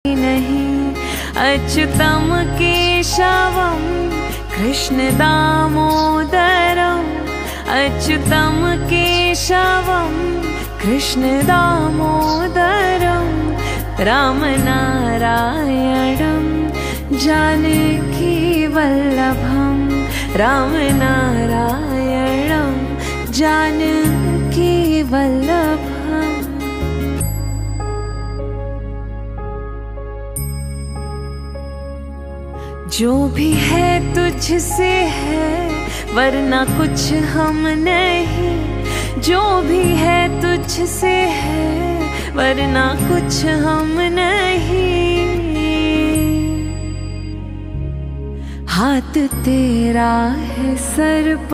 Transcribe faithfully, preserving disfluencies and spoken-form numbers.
नहीं। अच्युतं केशवं कृष्ण दामोदरम्, अच्युतं केशवं कृष्ण दामोदरम्, राम नारायणं जानकी वल्लभं, राम नारायणं जानकी वल्लभम्। जो भी है तुझसे है वरना कुछ हम नहीं, जो भी है तुझसे है वरना कुछ हम नहीं। हाथ तेरा है सर पर